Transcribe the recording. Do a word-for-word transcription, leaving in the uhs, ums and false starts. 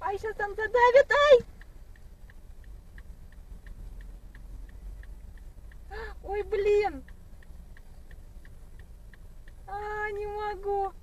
Ай, сейчас там задавит, ай! Ой, блин! А, не могу.